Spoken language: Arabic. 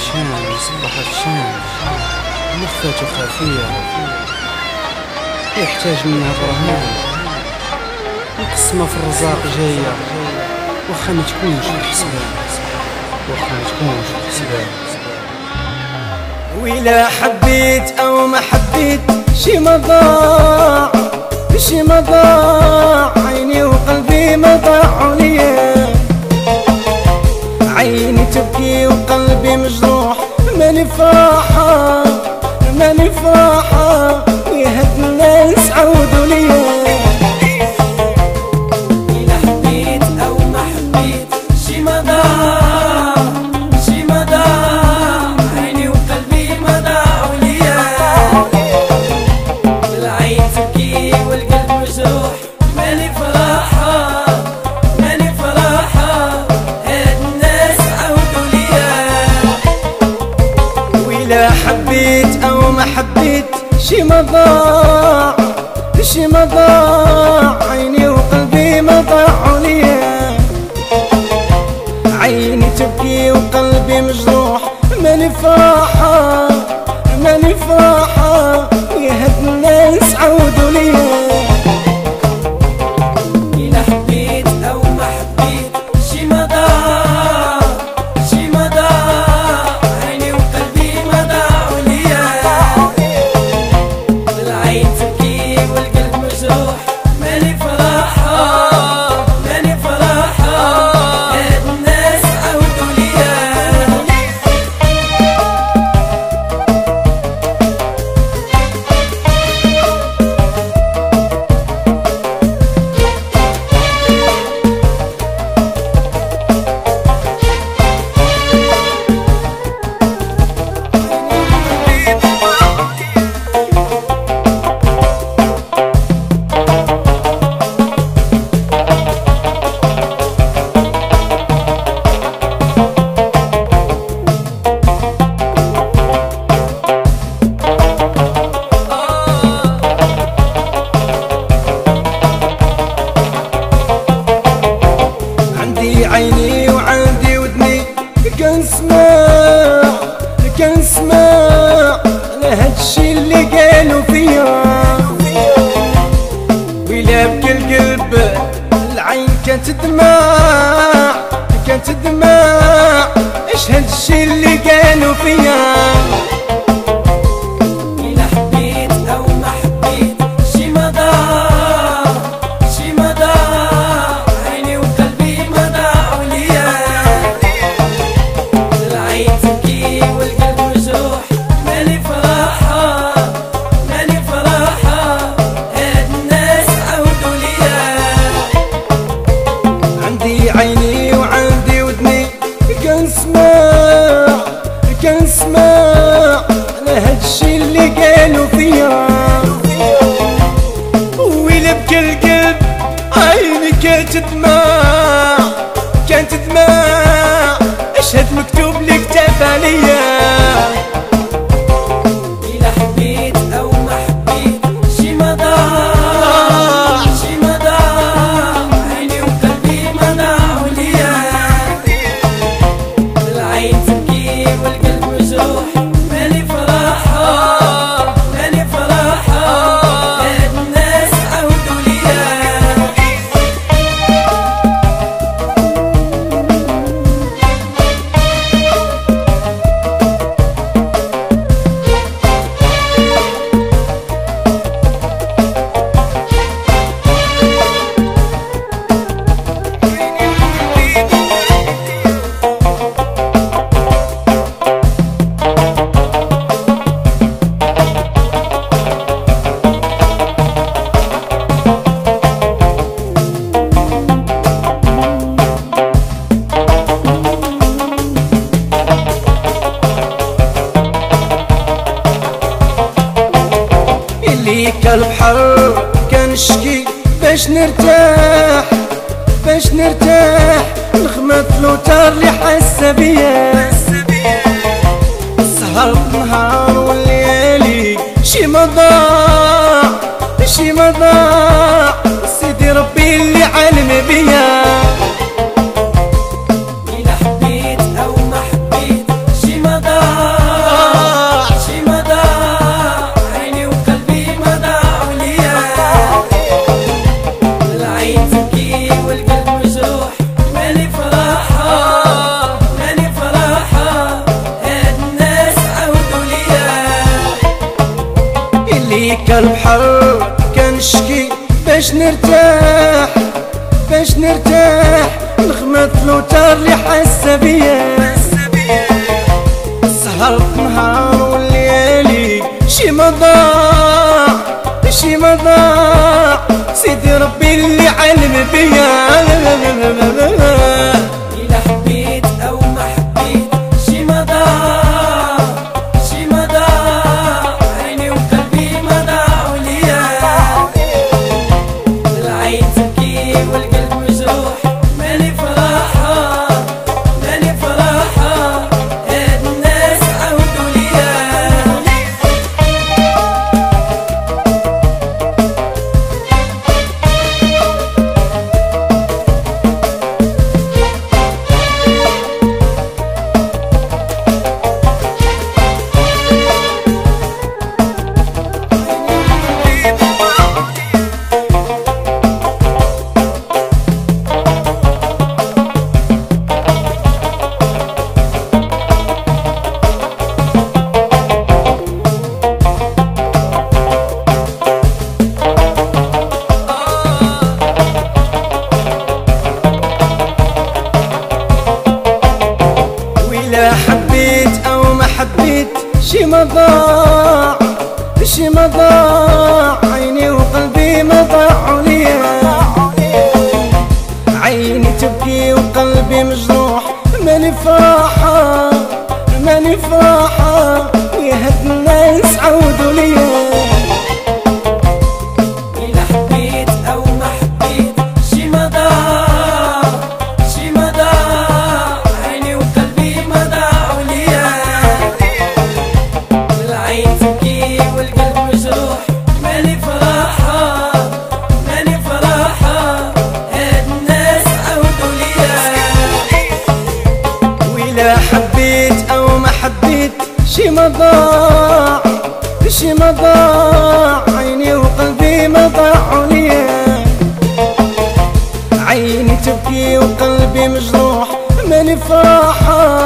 الشام صبح الشام مخفته خفية يحتاج منها برهان مقسمة في الرزاق جاية وخا ما تكونش الحسبان وإلا حبيت أو ما حبيت شي ما ضاع عيني وقلبي ما ضاعوا ليا. عيني تبكي وقلبي مجروح ماني فرحة ويهد الناس عودوا ليا. إلا حبيت أو ما حبيت شي ما ضاع عيني وقلبي ما ضاعوا ليا. العين تبكي والقلب مجروح ماني فرحة هاد الناس عودوا ليا. وإلا حبيت أو ما حبيت شي ما ضاع عيني وقلبي ما ضاعوا ليا. عيني تبكي وقلبي مجروح ماني فرحة ويهد الناس عودوا ليا. إلا حبيت أو ما حبيت شي ما ضاع عيني وقلبي ما ضاعوا ليا. العين تبكي والقلب مجروح ماني فرحة هاد الناس عودوا ليا. عيني وعندي ودني كنسمع على هادشي اللي قالوا فيا. ويلا بكى القلب العين كانت تدمع اش هادشي اللي قالوا فيا. إلا حبيت أو ما حبيت شي ما ضاع عيني وقلبي ما ضاعوا ليا. العين تبكي والقلب مجروح ماني فرحة هاد الناس عودوا ليا. عندي عيني وعندي ودني كنسمع على هادشي اللي قالوا فيا. ويلا بكى القلب عيني كانت تدمع اشهد مكتوب لي كتاب عليا. إلا حبيت أو ما حبيت شي ما ضاع عيني وقلبي ما ضاعوا ليا. العين تبكي والقلب مجروح ماني فرحة هاد الناس عودوا ليا. ليك البحر كنشكي باش نرتاح نغمة لوتار اللي حاسة بيا. السهر بالنهار والليالي شي ما ضاع سيدي ربي اللي عالم بيا. إلا حبيت أو ما حبيت شي ما ضاع كالبحر كنشكي باش نرتاح نغمة لوتار اللي حاسة بيا سهرت نهار والليالي شي ما ضاع سيدي ربي اللي علم بيا إلا حبيت أو ما حبيت شي ما ضاع عيني وقلبي ما ضاعوا ليا العين تبكي والقلب مجروح مالي فرحة هاد الناس عاودوا ليا حبيت أو ما حبيت شي ما ضاع عيني وقلبي ما ضاعوا ليا عيني تبكي وقلبي مجروح ماني فرحة ويا هاد الناس عودوا ليا إلا حبيت أو ما حبيت شي ما ضاع عيني وقلبي ما ضاعوا ليا العين تبكي والقلب مجروح ماني فرحة هاد الناس عودوا ليا وإلا حبيت أو ما حبيت شي ما ضاع عيني وقلبي ما ضاعوا ليا عيني تبكي وقلبي مجروح ماني فرحة